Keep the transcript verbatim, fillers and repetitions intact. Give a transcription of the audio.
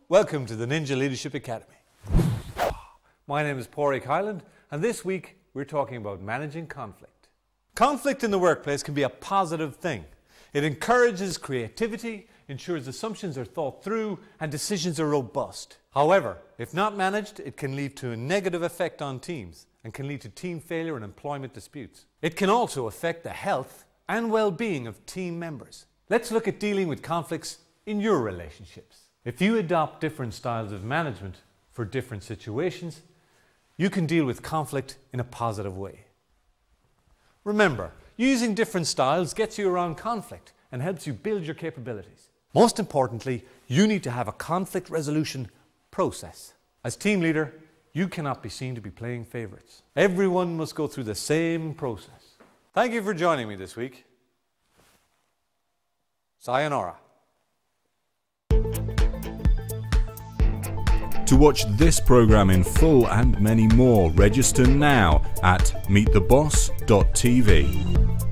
Welcome to the Ninja Leadership Academy. My name is Padraig Hyland, and this week we're talking about managing conflict. Conflict in the workplace can be a positive thing. It encourages creativity, ensures assumptions are thought through, and decisions are robust. However, if not managed, it can lead to a negative effect on teams and can lead to team failure and employment disputes. It can also affect the health and well-being of team members. Let's look at dealing with conflicts in your relationships. If you adopt different styles of management for different situations, you can deal with conflict in a positive way. Remember, using different styles gets you around conflict and helps you build your capabilities. Most importantly, you need to have a conflict resolution process. As team leader, you cannot be seen to be playing favorites. Everyone must go through the same process. Thank you for joining me this week. Sayonara. To watch this program in full and many more, register now at meet the boss dot t v.